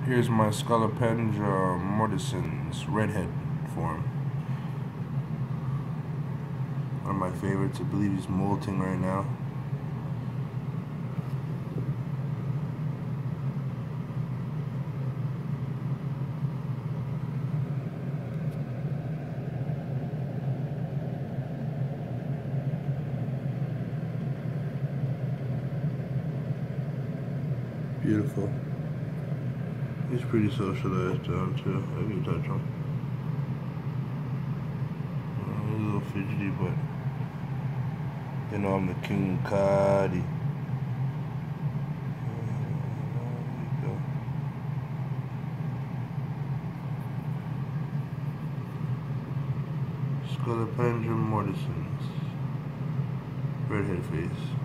Here's my Scolopendra mortisans redhead form. One of my favorites. I believe he's molting right now. Beautiful. He's pretty socialized down too. I can touch him. He's a little fidgety, but you know I'm the King Kadi. Scolopendra mortisans. Redhead face.